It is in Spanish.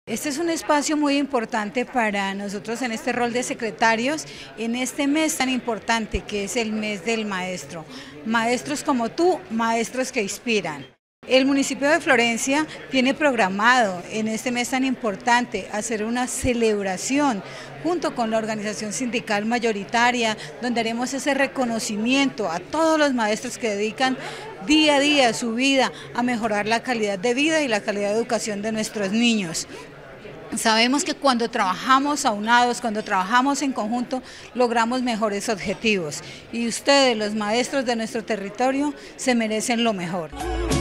Este es un espacio muy importante para nosotros en este rol de secretarios, en este mes tan importante que es el mes del maestro. Maestros como tú, maestros que inspiran. El municipio de Florencia tiene programado en este mes tan importante hacer una celebración junto con la organización sindical mayoritaria, donde haremos ese reconocimiento a todos los maestros que dedican día a día su vida a mejorar la calidad de vida y la calidad de educación de nuestros niños. Sabemos que cuando trabajamos aunados, cuando trabajamos en conjunto, logramos mejores objetivos. Y ustedes, los maestros de nuestro territorio, se merecen lo mejor.